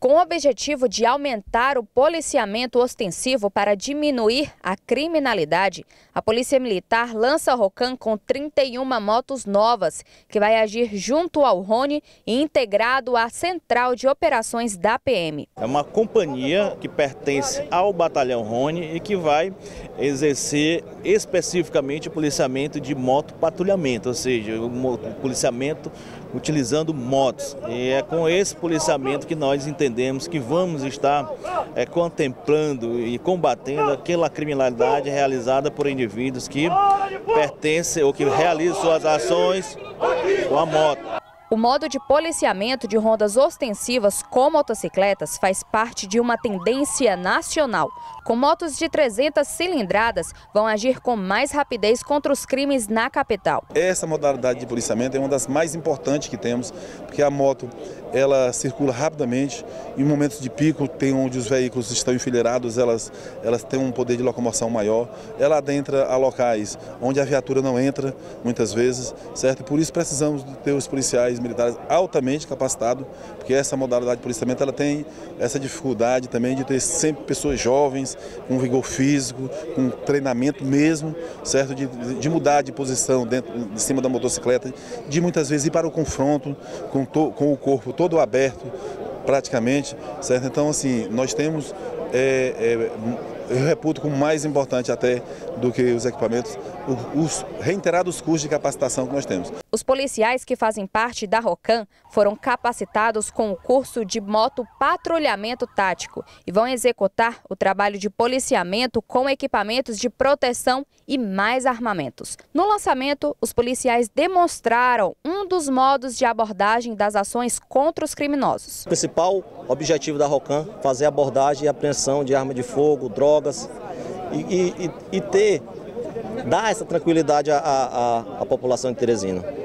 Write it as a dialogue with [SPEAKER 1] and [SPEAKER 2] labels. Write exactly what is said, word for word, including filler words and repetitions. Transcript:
[SPEAKER 1] Com o objetivo de aumentar o policiamento ostensivo para diminuir a criminalidade, a Polícia Militar lança a Rocan com trinta e uma motos novas, que vai agir junto ao Rony e integrado à Central de Operações da P M.
[SPEAKER 2] É uma companhia que pertence ao Batalhão Rony e que vai exercer especificamente o policiamento de moto patrulhamento, ou seja, o policiamento utilizando motos. E é com esse policiamento que nós entendemos que vamos estar é, contemplando e combatendo aquela criminalidade realizada por indivíduos que pertencem ou que realizam suas ações com a moto.
[SPEAKER 1] O modo de policiamento de rondas ostensivas com motocicletas faz parte de uma tendência nacional. Com motos de trezentas cilindradas, vão agir com mais rapidez contra os crimes na capital.
[SPEAKER 3] Essa modalidade de policiamento é uma das mais importantes que temos, porque a moto ela circula rapidamente. Em momentos de pico, tem onde os veículos estão enfileirados, elas, elas têm um poder de locomoção maior. Ela adentra a locais onde a viatura não entra, muitas vezes, certo? Por isso precisamos ter os policiais militares altamente capacitados, porque essa modalidade de policiamento ela tem essa dificuldade também de ter sempre pessoas jovens, com vigor físico, com treinamento mesmo, certo? De, de mudar de posição dentro, de cima da motocicleta, de muitas vezes ir para o confronto com, to, com o corpo todo aberto, praticamente, certo? Então, assim, nós temos, é, é, eu reputo como mais importante até do que os equipamentos, os reiterados cursos de capacitação que nós temos.
[SPEAKER 1] Os policiais que fazem parte da Rocan foram capacitados com o curso de moto patrulhamento tático e vão executar o trabalho de policiamento com equipamentos de proteção e mais armamentos. No lançamento, os policiais demonstraram um dos modos de abordagem das ações contra os criminosos.
[SPEAKER 4] O principal objetivo da Rocan é fazer abordagem e apreensão de arma de fogo, drogas e, e, e ter, dar essa tranquilidade à, à, à população de Teresina.